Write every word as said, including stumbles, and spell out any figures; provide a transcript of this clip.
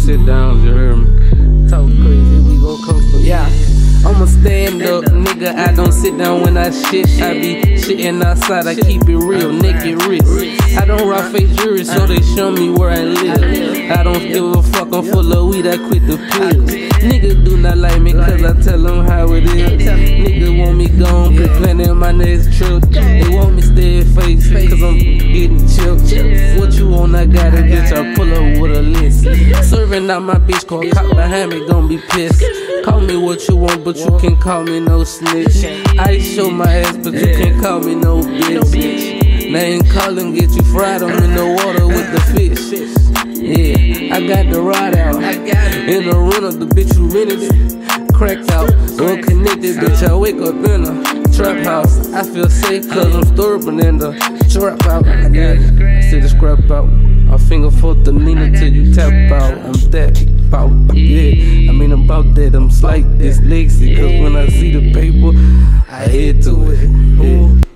sit down, you heard me? Talk crazy, we go comfortable. Yeah, I'm a stand up nigga, I don't sit down when I shit. I be shitting outside, I keep it real, naked wrist. I don't rock fake jewelry, so they show me where I live. I don't give a fuck, I'm full of weed, I quit the pills. Niggas do not like me cause I tell them how it is. Niggas want me gone, be planning my next trip. They want me stay face cause I'm getting chill. What you want, I got it, bitch, I pull up with a list. Serving out my bitch, call cop behind me, gon' be pissed. Call me what you want, but you can't call me no snitch. I show my ass, but you can't call me no bitch. Name calling, get you fried, I'm in the water with the fish. Yeah, I got the rod out. In the run of the bitch who rented it. Cracked out, unconnected, bitch, I wake up in a trap house. I feel safe cause I'm storming in the trap out. Yeah, see the scrap out. I finger for the Nina till you tap out. I'm that about, yeah. I mean about that, I'm slight dyslexic. Cause when I see the paper, I head to it. Yeah.